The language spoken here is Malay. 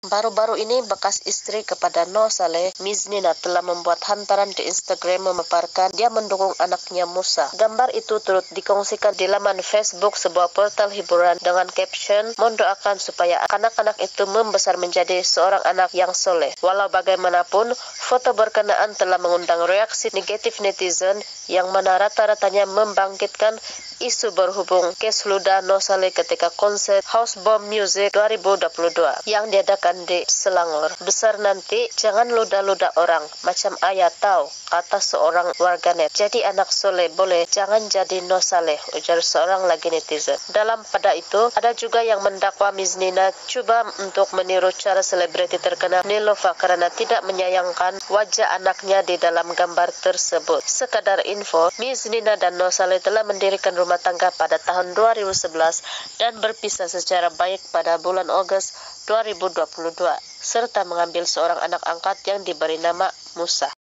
Baru-baru ini bekas istri kepada Noh Saleh, Miznina, telah membuat hantaran di Instagram memaparkan dia mendukung anaknya Musa. Gambar itu turut dikongsikan di laman Facebook sebuah portal hiburan dengan caption, "Mendoakan supaya anak-anak itu membesar menjadi seorang anak yang soleh." Walau bagaimanapun, foto berkenaan telah mengundang reaksi negatif netizen yang mana rata-ratanya membangkitkan isu berhubung kes ludah Noh Saleh ketika konser House Bomb Music 2022 yang diadakan di Selangor. "Besar nanti jangan ludah-ludah orang, macam ayah tahu," kata seorang warganet. "Jadi anak soleh boleh, jangan jadi Noh Saleh," ujar seorang lagi netizen. Dalam pada itu, ada juga yang mendakwa Miznina coba untuk meniru cara selebriti terkenal Nilova karena tidak menyayangkan wajah anaknya di dalam gambar tersebut. Sekadar info, Miznina dan Noh Saleh telah mendirikan rumah tangga pada tahun 2011 dan berpisah secara baik pada bulan Agustus 2022, serta mengambil seorang anak angkat yang diberi nama Musa.